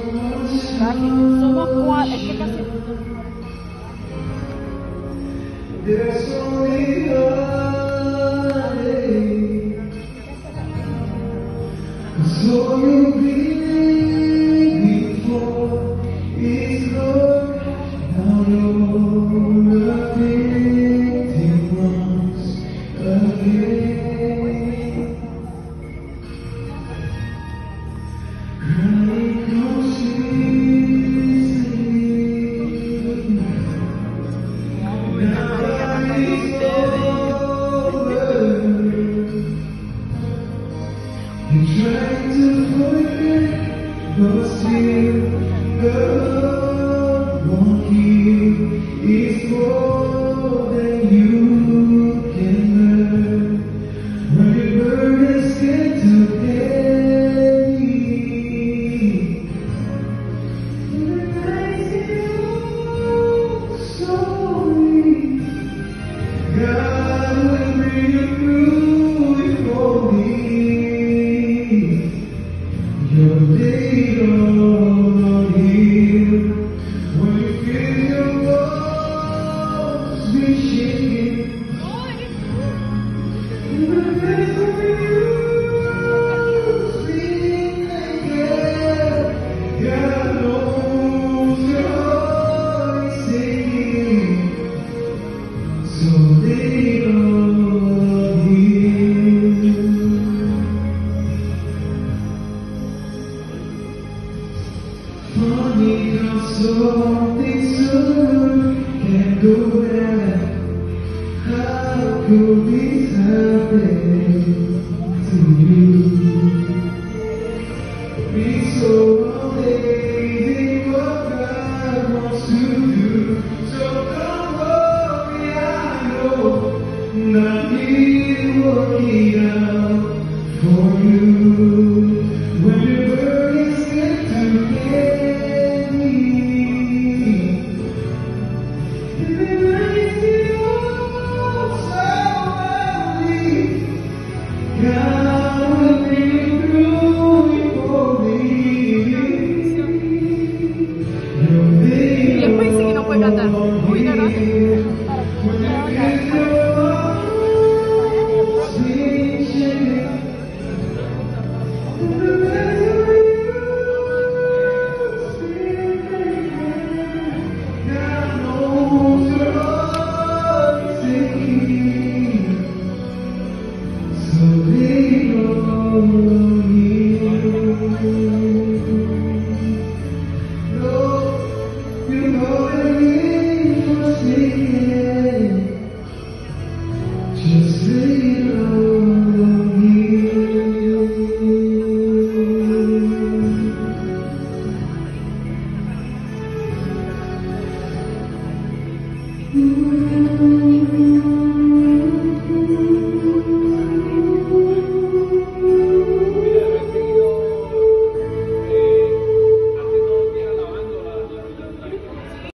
Kaki semua kuat, aplikasi. There's only one day, so you'll be before it's gone. Now you're nothing once again. Crying comes easily. You try to forget, but still the love won't heal. It's more than you can learn. When the burdens get too heavy, and the nights get so lonely, God will bring you through it for me. Your day on here, when you feel your walls be shaking, and the best of you sing again. God knows your heart is aching, so they on here. Funny how something so good can go bad. How could this happen to you? Be so amazing what God wants to do. So don't worry, I know nothing will work out for you. When the burdens get too heavy, and the nights get so lonely, God will bring you through it for me. E poi sì, non puoi cantare. Ui, no, no. When you feel your walls be shaking, and the best of you sing again. God knows your heart is aching, so lean on Him. Lord, you know everything was needed. Just lean on